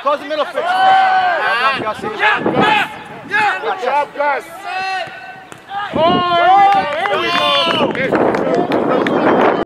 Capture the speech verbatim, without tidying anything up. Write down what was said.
Close the middle fix. Yeah, yeah. Good job, Gus. Oh, here we go.